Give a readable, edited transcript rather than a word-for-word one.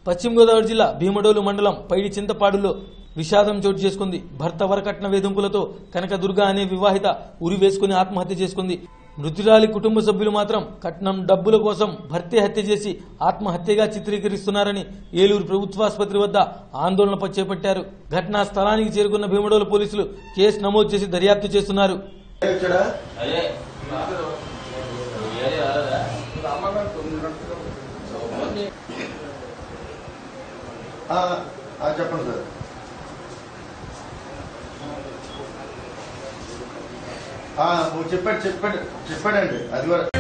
పశ్చిమ గోదావరి జిల్లా భీమడోలు మండలం పైడి చింతపాడులో విషాదం చోటు చేసుకుంది. భర్త వరకట్న వేధింపులతో కనకదుర్గ అనే వివాహిత ఉరి వేసుకుని ఆత్మహత్య చేసుకుంది. మృతురాలి కుటుంబ సభ్యులు మాత్రం కట్నం డబ్బుల కోసం భర్తే హత్య చేసి ఆత్మహత్యగా చిత్రీకరిస్తున్నారని ఏలూరు ప్రభుత్వాసుపత్రి వద్ద ఆందోళన చేపట్టారు. ఘటనా స్థలానికి చేరుకున్న భీమడోలు పోలీసులు కేసు నమోదు చేసి దర్యాప్తు చేస్తున్నారు. చెప్పండి సార్. చెప్పాడండి అది కూడా